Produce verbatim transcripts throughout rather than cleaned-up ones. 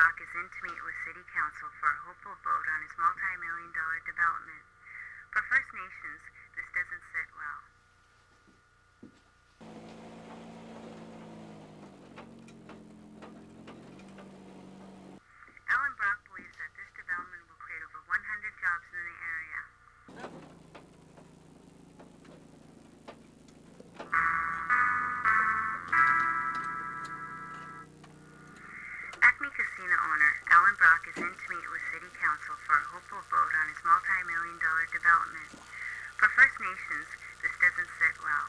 Brock is in to meet with City Council for a hopeful vote on his multi-million dollar development. For First Nations, this doesn't sit well. Alan Brock believes that this development will create over one hundred jobs in the area. Casino owner Alan Brock is in to meet with City Council for a hopeful vote on his multi-million dollar development. For First Nations, this doesn't sit well.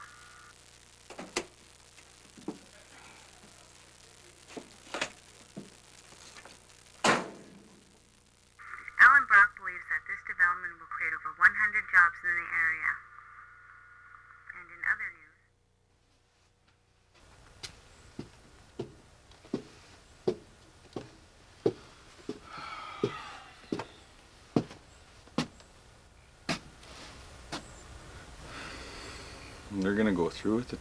Alan Brock believes that this development will create over one hundred jobs in the area. And in other news, they're gonna go through with it.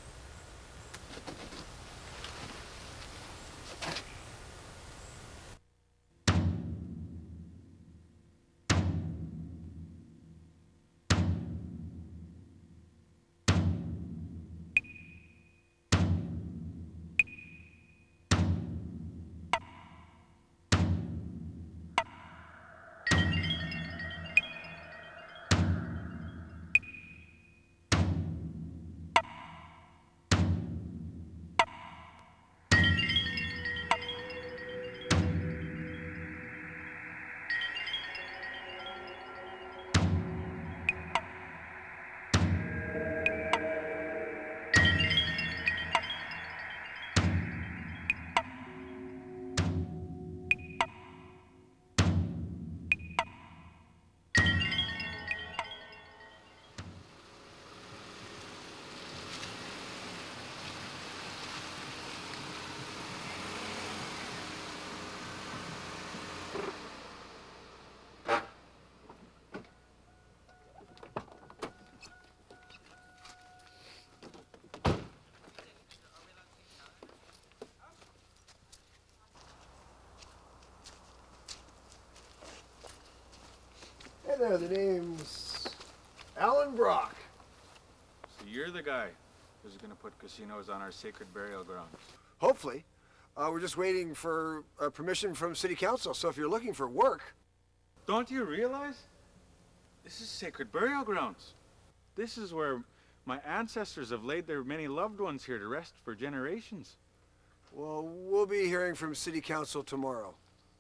Hey there, the name's Alan Brock. So you're the guy who's gonna put casinos on our sacred burial grounds. Hopefully. Uh, we're just waiting for uh, permission from City Council, so if you're looking for work... Don't you realize? This is sacred burial grounds. This is where my ancestors have laid their many loved ones here to rest for generations. Well, we'll be hearing from City Council tomorrow.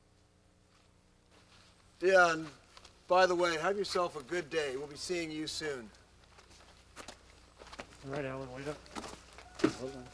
Yeah, and by the way, have yourself a good day. We'll be seeing you soon. All right, Alan, wait up. Hold on.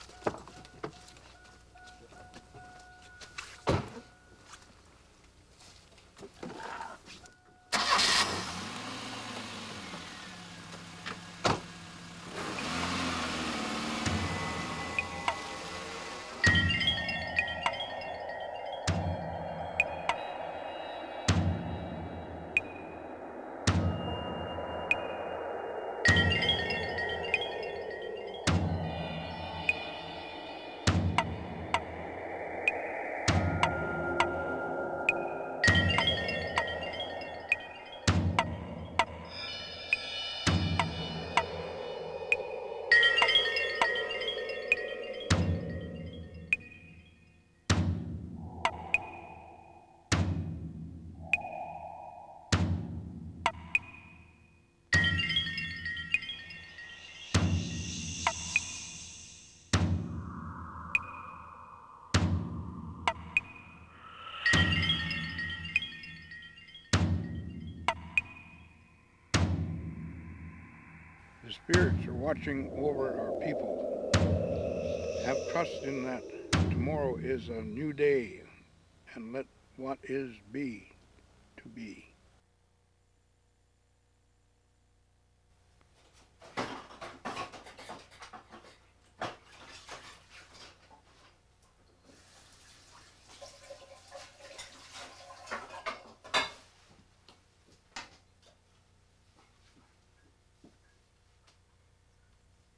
The spirits are watching over our people. Have trust in that tomorrow is a new day, and let what is be to be.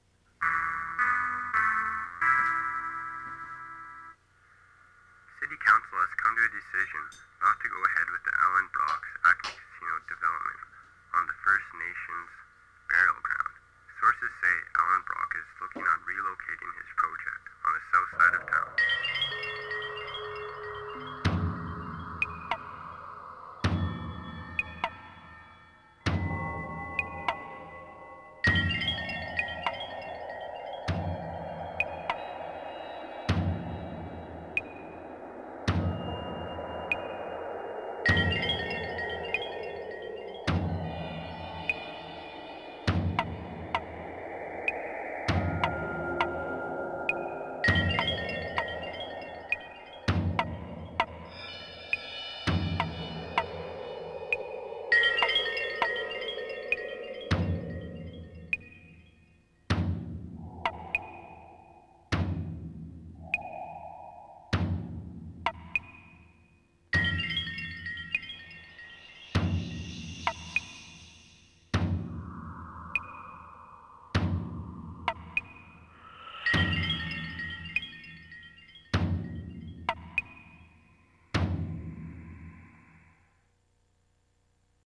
City Council Council has come to a decision not to go ahead with the Alan Brock's Acme Casino development on the First Nations burial ground. Sources say Alan Brock is looking on relocating his project on the south side of town.